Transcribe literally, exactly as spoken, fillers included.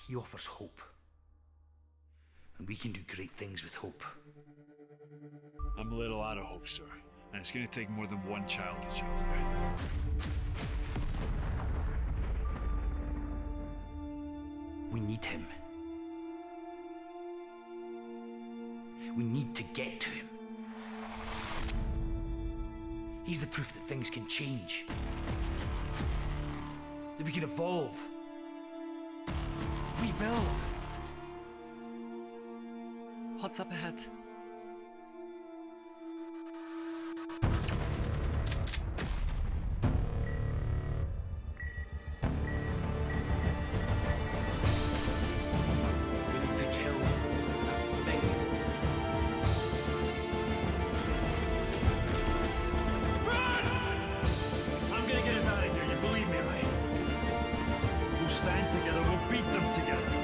He offers hope. And we can do great things with hope. I'm a little out of hope, sir. And it's gonna take more than one child to change that. We need him. We need to get to him. He's the proof that things can change. That we can evolve. Rebuild. What's up ahead? We need to kill that thing. Run! I'm gonna get us out of here, you believe me, right? We'll stand together, we'll beat them together.